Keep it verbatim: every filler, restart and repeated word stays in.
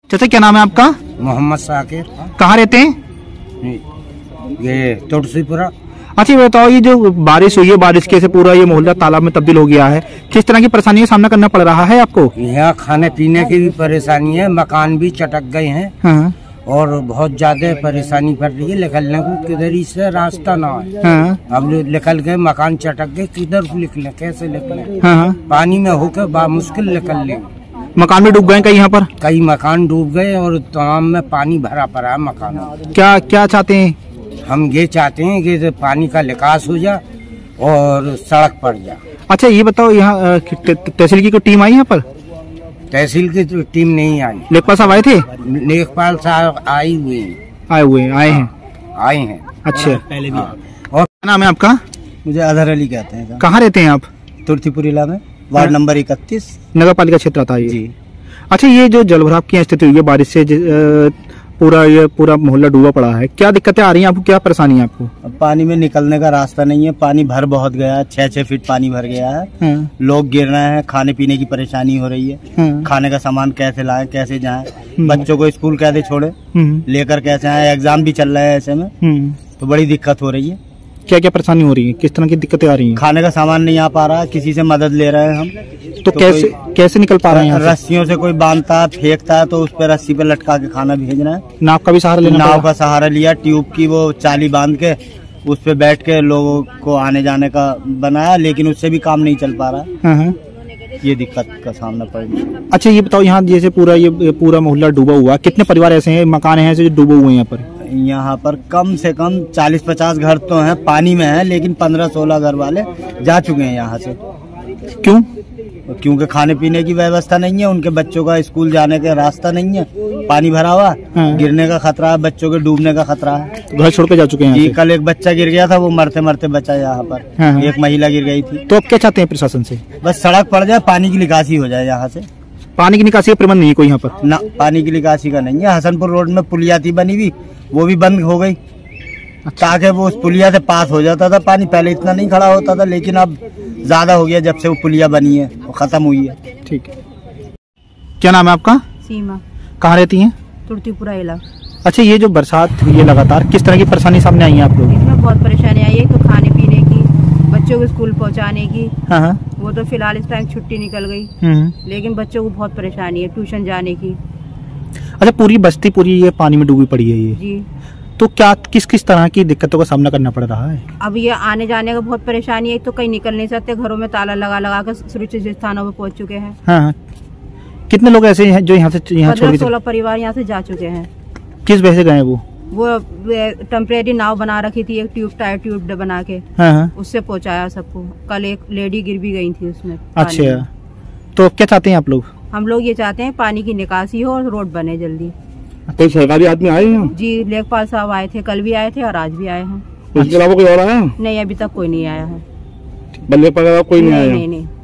चाचा क्या नाम है आपका? मोहम्मद साकिर। कहाँ रहते हैं? ये तुलसीपुरा। अच्छा ये बताओ, ये जो बारिश हुई है, बारिश के से पूरा ये मोहल्ला तालाब में तब्दील हो गया है, किस तरह की परेशानी का सामना करना पड़ रहा है आपको? यहाँ खाने पीने की भी परेशानी है, मकान भी चटक गए हैं। हाँ। और बहुत ज्यादा परेशानी पड़ रही है, निकलने को किधर ही से रास्ता ना है। हाँ। अब निकल गए, मकान चटक गए, किधर निकले, कैसे निकले? हाँ। पानी में होकर बा मुश्किल निकल ले। मकान भी डूब गए कई यहाँ पर? कई मकान डूब गए और तमाम में पानी भरा पड़ा है मकान। क्या क्या चाहते हैं? हम ये चाहते हैं कि पानी का निकास हो जाए और सड़क पड़ जाए। अच्छा ये बताओ, यहाँ तहसील की कोई टीम आई यहाँ पर? तहसील की तो टीम नहीं आई। लेखपाल साहब आए थे? लेखपाल साहब आए हुए हैं। आए हुए हैं आए हैं आए हैं अच्छा पहले भी। और क्या नाम है आपका? मुझे अजहर अली कहते हैं। कहाँ रहते हैं आप? तुर्तीपुर इला में, वार्ड नंबर इकतीस, नगर पालिका क्षेत्र आता है जी। अच्छा ये जो जलभराव की स्थिति हुई है बारिश से, पूरा ये पूरा मोहल्ला डूबा पड़ा है, क्या दिक्कतें आ रही हैं आपको, क्या परेशानी है आपको? पानी में निकलने का रास्ता नहीं है, पानी भर बहुत गया है, छह छह फीट पानी भर गया है। हाँ। लोग गिर रहे हैं, खाने पीने की परेशानी हो रही है। हाँ। खाने का सामान कैसे लाएं, कैसे जाएं, बच्चों को स्कूल कैसे छोड़े, लेकर कैसे आए, एग्जाम भी चल रहे हैं ऐसे में, तो बड़ी दिक्कत हो रही है। क्या क्या परेशानी हो रही है, किस तरह की दिक्कतें आ रही हैं? खाने का सामान नहीं आ पा रहा, किसी से मदद ले रहे हैं हम, तो, तो कैसे कैसे निकल पा रहे हैं? रस्सियों से कोई बांधता है, फेंकता है, तो उस पर रस्सी पे लटका के खाना भेज रहे हैं। नाव का भी सहारा लेना? नाव का सहारा लिया, ट्यूब की वो चाली बांध के उस पे बैठ के लोगों को आने जाने का बनाया, लेकिन उससे भी काम नहीं चल पा रहा है। ये दिक्कत का सामना पड़ रहा है। अच्छा ये बताओ, यहाँ जैसे पूरा ये पूरा मोहल्ला डूबा हुआ, कितने परिवार ऐसे हैं, मकान हैं ऐसे जो डूबे हुए हैं यहाँ पर? यहाँ पर कम से कम चालीस पचास घर तो हैं, पानी में हैं, लेकिन पंद्रह सोलह घर वाले जा चुके हैं यहाँ से। क्यों? क्योंकि खाने पीने की व्यवस्था नहीं है, उनके बच्चों का स्कूल जाने का रास्ता नहीं है, पानी भरा हुआ। हाँ। गिरने का खतरा है, बच्चों के डूबने का खतरा है, तो घर छोड़ के जा चुके हैं जी। कल एक बच्चा गिर गया था, वो मरते मरते बचा यहाँ पर। हाँ। एक महिला गिर गई थी। तो अब क्या चाहते हैं प्रशासन से? बस सड़क पड़ जाए, पानी की निकासी हो जाए यहाँ से। पानी की निकासी का प्रबंध नहीं है कोई यहाँ पर? ना, पानी की निकासी का नहीं है। हसनपुर रोड में पुलिया थी बनी हुई, वो भी बंद हो गई, ताकि वो उस पुलिया से पास हो जाता था पानी। पहले इतना नहीं खड़ा होता था, लेकिन अब ज्यादा हो गया जब से वो पुलिया बनी है, वो खत्म हुई है। ठीक है। क्या नाम है आपका? सीमा। कहाँ रहती हैं? तुर्तीपुरा इला। अच्छा ये जो बरसात हुई है लगातार, किस तरह की परेशानी सामने आई है आप लोग? इसमें बहुत परेशानी आई है, तो खाने पीने की, बच्चों को स्कूल पहुंचाने की। हाँ। वो तो फिलहाल इस टाइम छुट्टी निकल गई, लेकिन बच्चों को बहुत परेशानी है ट्यूशन जाने की। अच्छा पूरी बस्ती पूरी ये पानी में डूबी पड़ी है ये जी, तो क्या किस किस तरह की दिक्कतों का सामना करना पड़ रहा है? अब ये आने जाने का बहुत परेशानी है, तो कहीं निकल नहीं सकते, घरों में ताला लगा लगा कर सुरक्षित स्थानों पर पहुंच चुके हैं। हाँ। कितने लोग ऐसे हैं जो यहाँ से यहाँ छोड़ के? सोलह परिवार यहाँ से जा चुके हैं। किस वजह से गए वो? वो टेम्परेरी नाव बना रखी थी, एक ट्यूब टायर ट्यूब बना के। हाँ। उससे पहुँचाया सबको। कल एक लेडी गिर भी गई थी उसमें। अच्छा, तो क्या चाहते हैं आप लोग? हम लोग ये चाहते हैं पानी की निकासी हो और रोड बने जल्दी। कोई सरकारी आदमी आए हैं? जी, लेखपाल साहब आए थे, कल भी आए थे और आज भी आए हैं। इसके अलावा कोई और आया? नहीं, अभी तक कोई नहीं आया है। लेखपाल कोई नहीं आया? नहीं नहीं।